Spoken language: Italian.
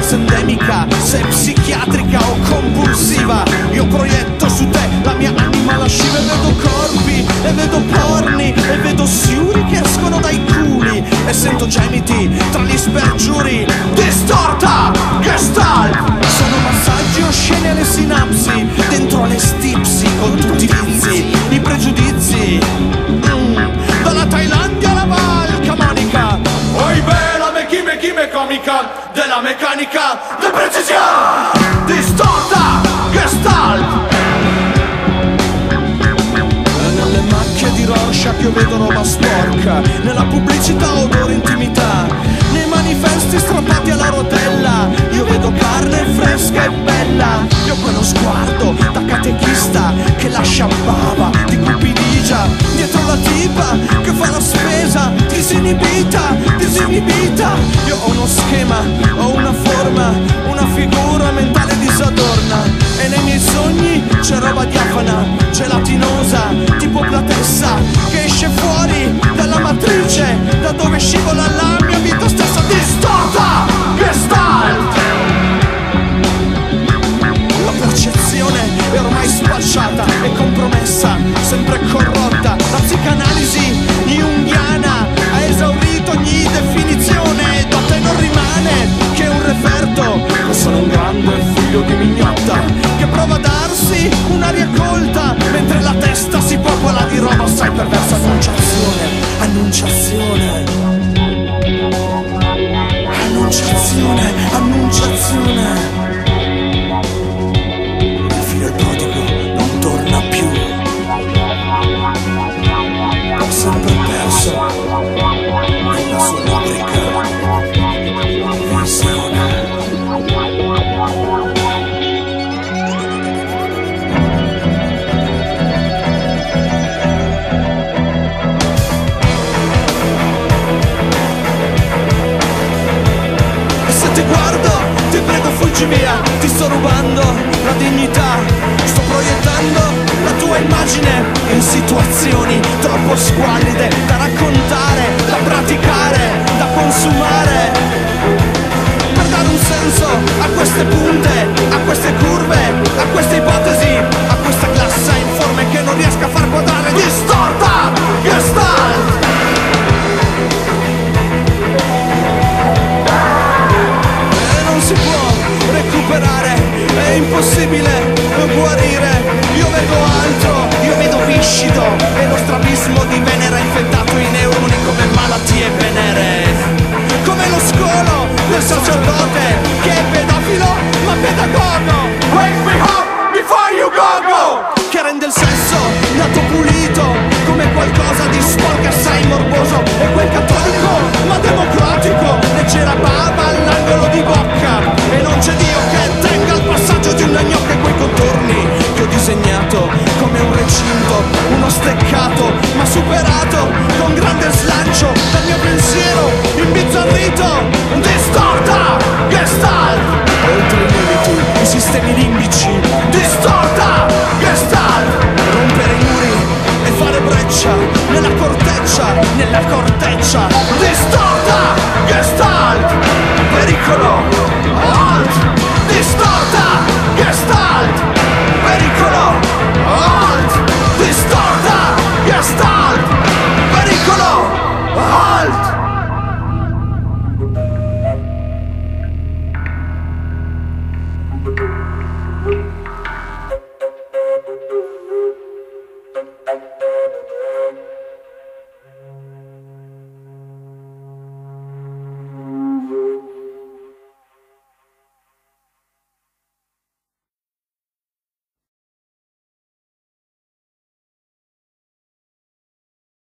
se endemica, se psichiatrica o compulsiva. Io proietto su te la mia anima lasciva e vedo corpi, e vedo porni, e vedo siuri che escono dai culi, e sento gemiti tra gli spergiuri. Distorta Gestalt! Sono massaggi osceni alle sinapsi, dentro alle stipsi con tutti i vizi, i pregiudizi. Dalla Thailandia alla Val Camonica. Oi bella me comica della meccanica di precisione. Distorta Gestalt! Nelle macchie di Rorschach io vedo roba sporca, nella pubblicità odore intimità, nei manifesti strappati alla rotella io vedo carne fresca e bella. Io quello sguardo da catechista che lascia bava di cupidigia, dietro la tipa che fa la spesa disinibita, disinibita. Io ho uno schema, ho una forma, una figura mentale disadorna, e nei miei sogni c'è roba diafana, gelatinosa, tipo platessa, che esce fuori dalla matrice, da dove scivola la mia vita stessa. Distorta Gestalt! La percezione è ormai spacciata e compromessa, sempre corrotta. La psicanalisi junghiana ha esaurito ogni definizione. Da te non rimane che un referto, ma sono un grande figlio di mignotta che prova a darsi un'aria colta mentre la testa si popola di roba assai perversa. Annunciazione, annunciazione, annunciazione. Il figlio prodigo non torna più, ho sempre perso nella sua rubrica visione. Ti guardo, ti prego fuggi via, ti sto rubando la dignità, sto proiettando la tua immagine in situazioni troppo squallide da raccontare, da praticare, da consumare, per dare un senso a queste punte, a queste curve, a queste ipotesi, a questa classe informe che non riesco a far quadrare. Distorta Gestalt! Si può recuperare, è impossibile